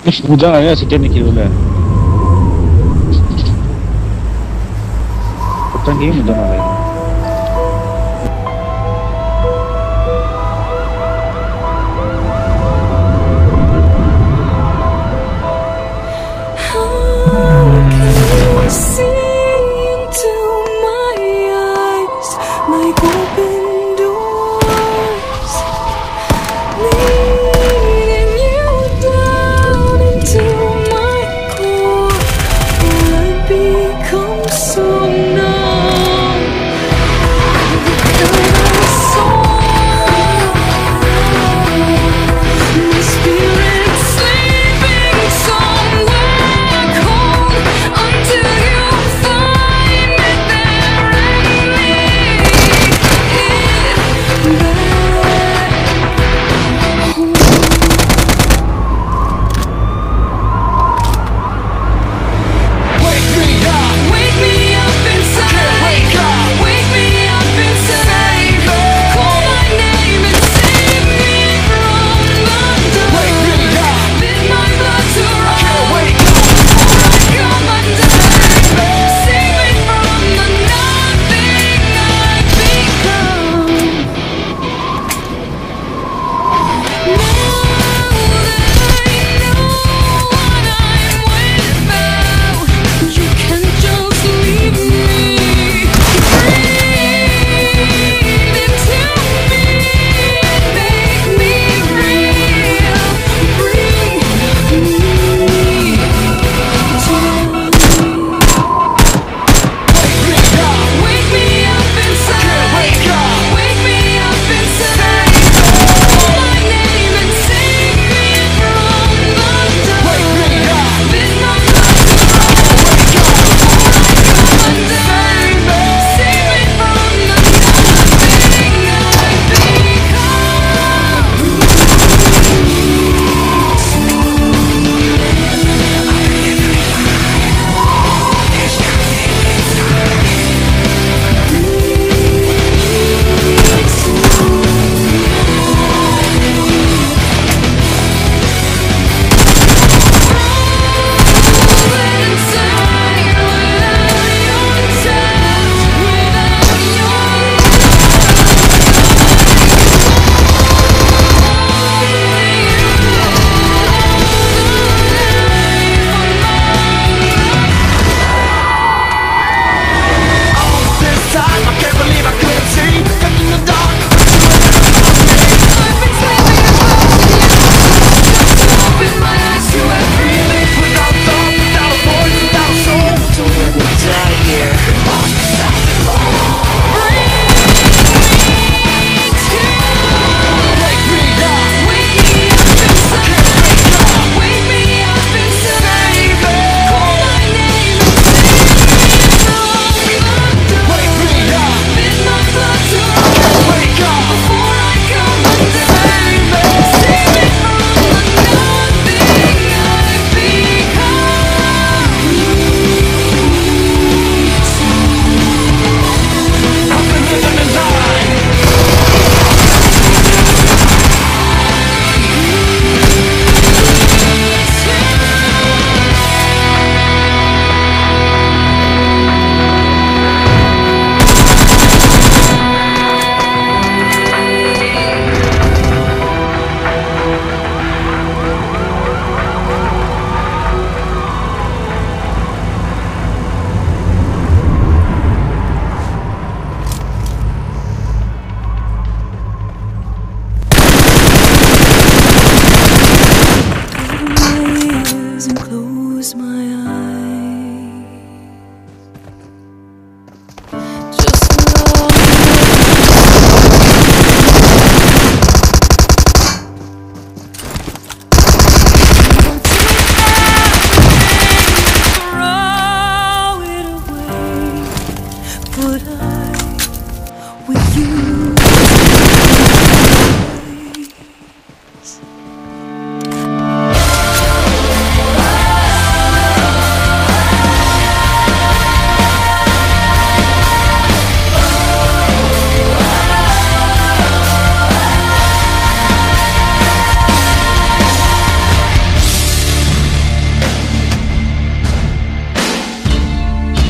Hujan aja sekian nih kilo lah. Petang ini hujan lagi.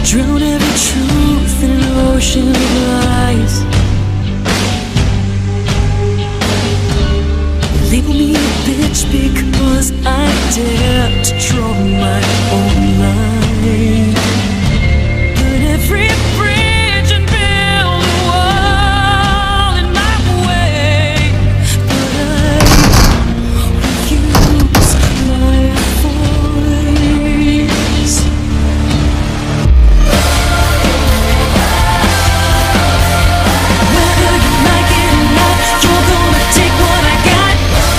drown every truth in an ocean of lies. Label me a bitch because I dare to draw my own line. Burn every bridge and build a wall in my way, but I use my voice. Whether you like it or not, you're gonna take what I got.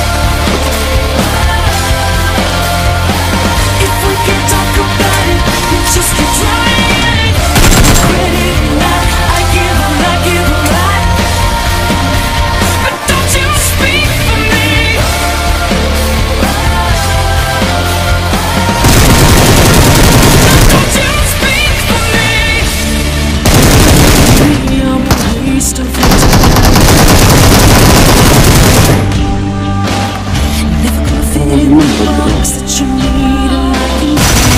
If we can talk about it, we just keep trying. Credit or not, I give a lot. But don't you speak for me. Don't you speak for me. Maybe I'm a waste of your time. Never gonna fit in the box that you need, and I can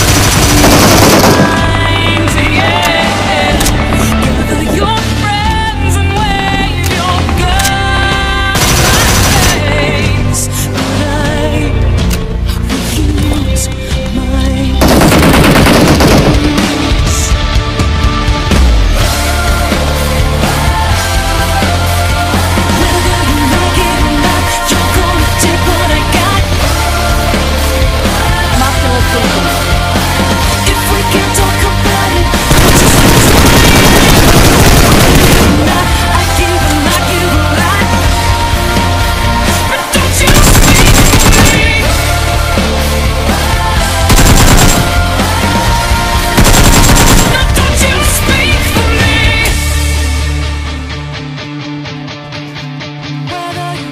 find, yeah. Gather your friends and wave your gun in my face, but I refuse my voice. Whether you like it or not, you're gonna take what I got. If we can talk about it, we just keep trying. I give a lot. But don't you speak for me. No, don't you speak for me. Whether you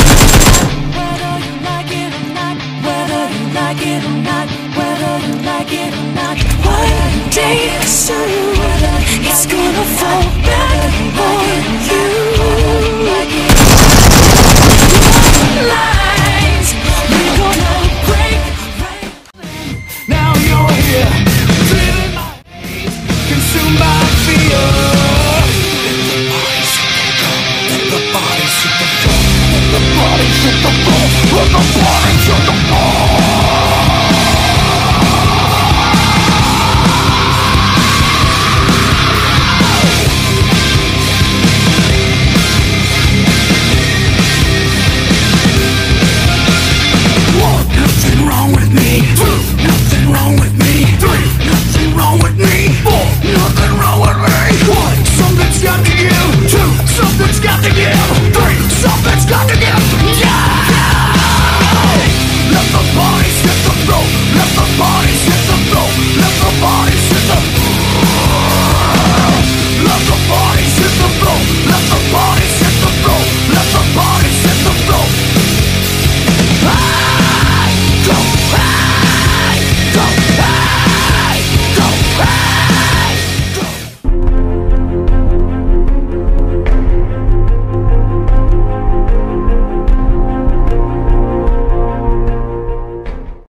like it or not, whether you like it or not, whether you like it or not, one day soon it's gonna fall back on you. Lies, we're gonna break. Now you're here, driven by hate, consumed by fear. Let the bodies hit the floor. Let the bodies hit the floor. Let the bodies hit the floor. What has been wrong with me?